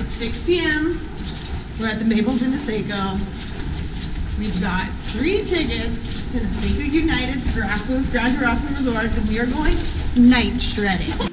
It's 6 p.m. We're at the Maples in Niseko. We've got 3 tickets to Niseko United Grand Rapids Resort, and we are going night shredding.